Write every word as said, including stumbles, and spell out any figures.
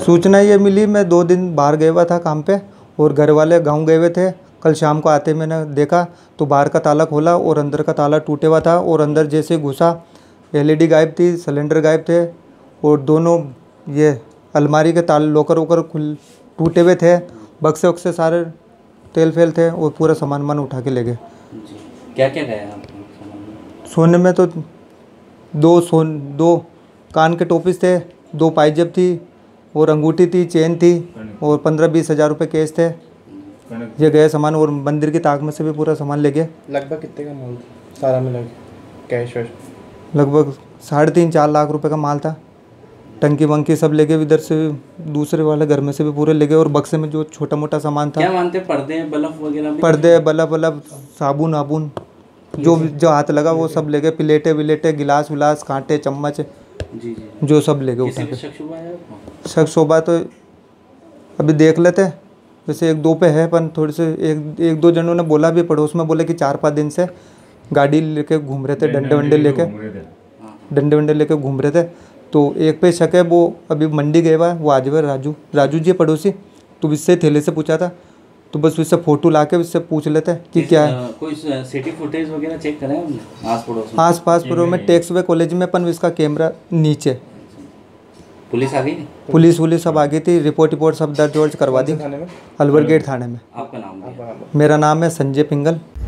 सूचना ये मिली, मैं दो दिन बाहर गया हुआ था काम पे और घर वाले गांव गए हुए थे। कल शाम को आते मैंने देखा तो बाहर का ताला खोला और अंदर का ताला टूटे हुआ था और अंदर जैसे घुसा एलईडी गायब थी, सिलेंडर गायब थे और दोनों ये अलमारी के ताले लॉकर वोकर खुल टूटे हुए थे। बक्से वक्से सारे तेल फेल थे और पूरा सामान वामान उठा के ले गए। क्या क्या गया आपके सामान में? सोने में तो दो सोन दो कान के टोपिस थे, दो पाइजेब थी और अंगूठी थी, चेन थी और पंद्रह बीस हज़ार रुपये कैश थे। ये गए सामान और मंदिर की ताक में से भी पूरा सामान ले गए। लगभग कितने का माल सारा मिला कैश वैश? लगभग साढ़े तीन चार लाख रुपए का माल था। टंकी वंकी सब ले गए, इधर से दूसरे वाले घर में से भी पूरे ले गए और बक्से में जो छोटा मोटा सामान था। क्या मानते हैं, पर्दे बल्ब वगैरह भी? पर्दे बल्ब वल्ब साबुन आबुन जो जो हाथ लगा वो सब ले गए। प्लेटें विलेटें गिलास विलास कांटे चम्मच जी जी जो सब ले गए उठा के। शक शोभा तो अभी देख लेते, वैसे एक दो पे है पर थोड़े से एक एक दो जनों ने बोला भी, पड़ोस में बोले कि चार पाँच दिन से गाड़ी लेके घूम रहे थे, डंडे वंडे लेके डंडे वंडे लेके घूम रहे थे। तो एक पे शक है, वो अभी मंडी गए हुआ है, वो आज राजू राजू जी पड़ोसी, तो इससे थैले से पूछा था तो बस उससे फोटो ला के उससे पूछ लेते हैं कि क्या है। कोई सिटी फुटेज वगैरह चेक करें हमने आस पड़ोस में? आस पास पड़ोस में टैक्स वे कॉलेज में अपन इसका कैमरा नीचे। पुलिस आ गई? पुलिस वुलिस सब आ गई थी, रिपोर्ट रिपोर्ट सब दर्ज वर्ज करवा दी अलवर गेट थाने में। आपका नाम? मेरा नाम है संजय पिंगल।